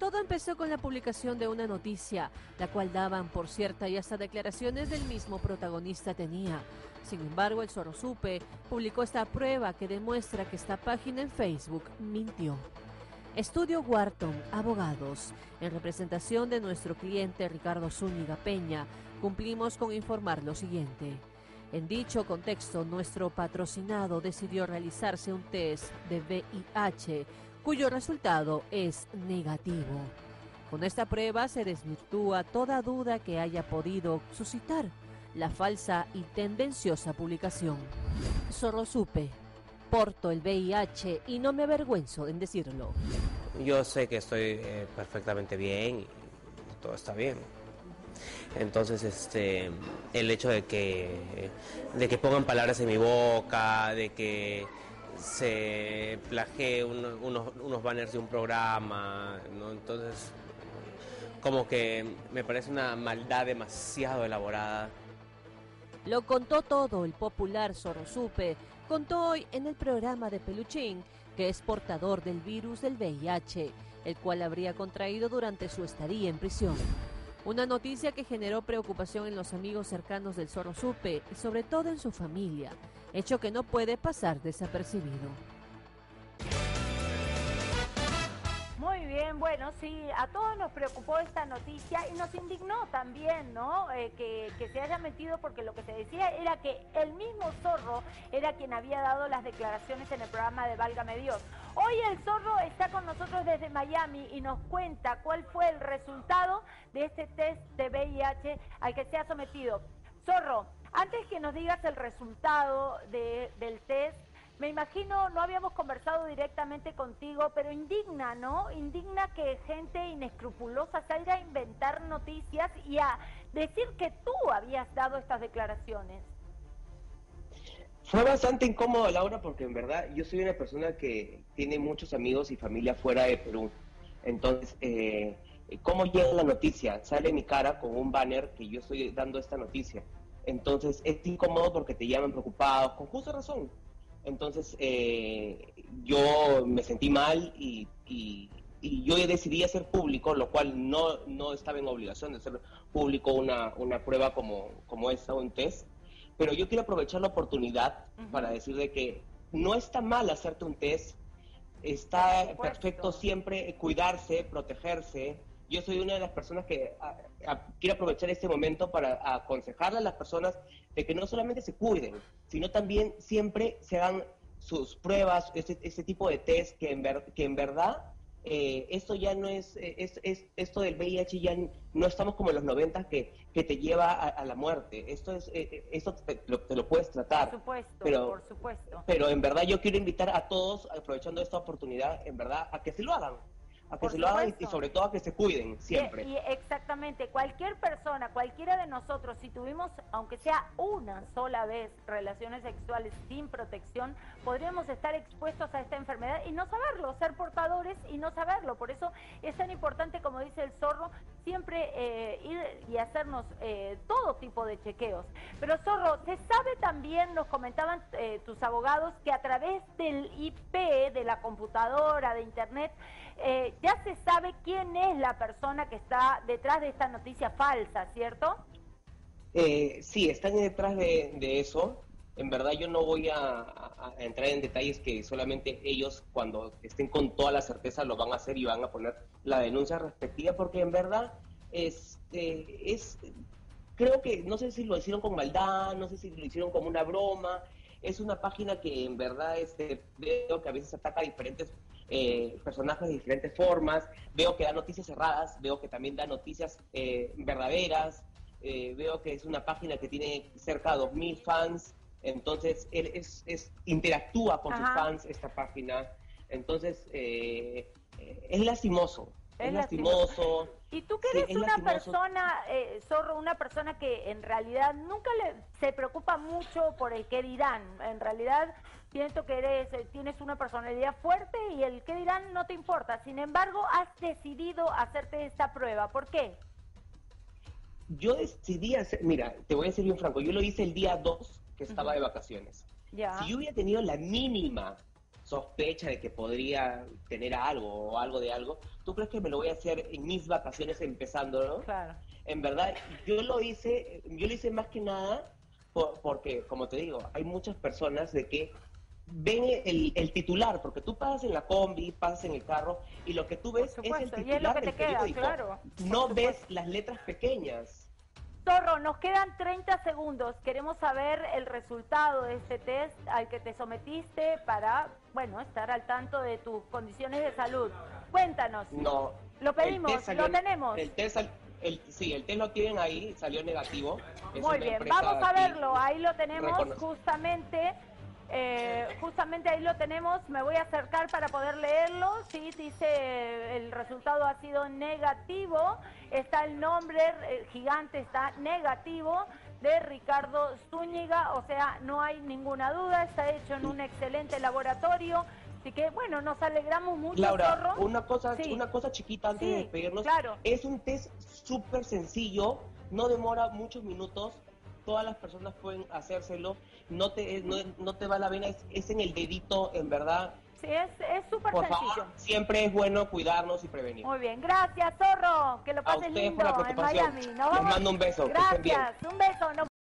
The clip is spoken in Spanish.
Todo empezó con la publicación de una noticia, la cual daban por cierta y hasta declaraciones del mismo protagonista tenía. Sin embargo, el Zorro Supe publicó esta prueba que demuestra que esta página en Facebook mintió. Estudio Wharton, abogados. En representación de nuestro cliente Ricardo Zúñiga Peña, cumplimos con informar lo siguiente. En dicho contexto, nuestro patrocinado decidió realizarse un test de VIH, cuyo resultado es negativo. Con esta prueba se desvirtúa toda duda que haya podido suscitar la falsa y tendenciosa publicación. Zorro Supe, porto el VIH y no me avergüenzo en decirlo. Yo sé que estoy perfectamente bien y todo está bien. Entonces, el hecho de que pongan palabras en mi boca, de que se plagee unos banners de un programa, ¿no? Entonces, como que me parece una maldad demasiado elaborada. Lo contó todo el popular Zorro Supe. Contó hoy en el programa de Peluchín que es portador del virus del VIH, el cual habría contraído durante su estadía en prisión. Una noticia que generó preocupación en los amigos cercanos del Zorro Supe y sobre todo en su familia, hecho que no puede pasar desapercibido. Muy bien, bueno, sí, a todos nos preocupó esta noticia y nos indignó también, ¿no? Que se haya metido, porque lo que se decía era que el mismo Zorro era quien había dado las declaraciones en el programa de Válgame Dios. Hoy el Zorro está con nosotros desde Miami y nos cuenta cuál fue el resultado de este test de VIH al que se ha sometido. Zorro, antes que nos digas el resultado del test, me imagino, no habíamos conversado directamente contigo, pero indigna, ¿no? Indigna que gente inescrupulosa salga a inventar noticias y a decir que tú habías dado estas declaraciones. Fue bastante incómodo, Laura, porque en verdad yo soy una persona que tiene muchos amigos y familia fuera de Perú. Entonces, ¿cómo llega la noticia? Sale mi cara con un banner que yo estoy dando esta noticia. Entonces, es incómodo porque te llaman preocupados, con justa razón. Entonces yo me sentí mal y yo decidí hacer público, lo cual no estaba en obligación de hacer público una prueba como esta, un test, pero yo quiero aprovechar la oportunidad para decir de que no está mal hacerte un test, está perfecto siempre cuidarse, protegerse. Yo soy una de las personas que quiero aprovechar este momento para aconsejarle a las personas de que no solamente se cuiden, sino también siempre se hagan sus pruebas, este tipo de test que en verdad esto ya no es, esto del VIH ya no estamos como en los 90 que te lleva a la muerte. Esto te lo puedes tratar. Por supuesto. Pero en verdad yo quiero invitar a todos, aprovechando esta oportunidad, en verdad, a que se lo hagan. A que se lo hagan y sobre todo a que se cuiden siempre. Y exactamente, cualquier persona, cualquiera de nosotros, si tuvimos, aunque sea una sola vez, relaciones sexuales sin protección, podríamos estar expuestos a esta enfermedad y no saberlo, ser portadores y no saberlo. Por eso es tan importante, como dice el Zorro, siempre ir y hacernos todo tipo de chequeos. Pero Zorro, se sabe también, nos comentaban tus abogados, que a través del IP, de la computadora, de internet, ya se sabe quién es la persona que está detrás de esta noticia falsa, ¿cierto? Sí, están detrás de eso. En verdad yo no voy a entrar en detalles que solamente ellos, cuando estén con toda la certeza, lo van a hacer y van a poner la denuncia respectiva, porque en verdad creo que, no sé si lo hicieron con maldad, no sé si lo hicieron como una broma. Es una página que en verdad veo que a veces ataca a diferentes personajes de diferentes formas, veo que da noticias cerradas, veo que también da noticias verdaderas, veo que es una página que tiene cerca de 2.000 fans, entonces interactúa con sus fans esta página, entonces es lastimoso. Es lastimoso. Y tú que eres una persona, Zorro, una persona que en realidad nunca se preocupa mucho por el qué dirán. En realidad siento que tienes una personalidad fuerte y el qué dirán no te importa. Sin embargo, has decidido hacerte esta prueba. ¿Por qué? Yo decidí mira, te voy a ser bien franco, yo lo hice el día 2 que estaba de vacaciones. Ya. Si yo hubiera tenido la mínima sospecha de que podría tener algo o algo de algo, ¿tú crees que me lo voy a hacer en mis vacaciones empezando, no? Claro. En verdad, yo lo hice más que nada porque, como te digo, hay muchas personas de que ven el titular, porque tú pasas en la combi, pasas en el carro, y lo que tú ves es el titular y es lo que te del queda, periódico. claro. No ves las letras pequeñas. Zorro, nos quedan 30 segundos. Queremos saber el resultado de este test al que te sometiste para, bueno, estar al tanto de tus condiciones de salud. Cuéntanos. No. Lo pedimos, lo tenemos. Sí, el test lo tienen ahí, salió negativo. Es Muy una bien, empresa vamos a aquí verlo. Ahí lo tenemos, reconocida. justamente ahí lo tenemos. Me voy a acercar para poder leerlo. Sí, dice el resultado ha sido negativo. Está el nombre gigante, está negativo, de Ricardo Zúñiga. O sea, no hay ninguna duda. Está hecho en un excelente laboratorio. Así que, bueno, nos alegramos mucho, Laura, Zorro. una cosa chiquita antes de despedirnos. Claro. Es un test súper sencillo, no demora muchos minutos, todas las personas pueden hacérselo, no te va la vena, es en el dedito, en verdad. Sí, es súper Por sencillo. favor, siempre es bueno cuidarnos y prevenir. Muy bien, gracias, Zorro. Que lo A pases ustedes lindo por la en preocupación. Miami. Les mando un beso. Que estén bien. Gracias, un beso.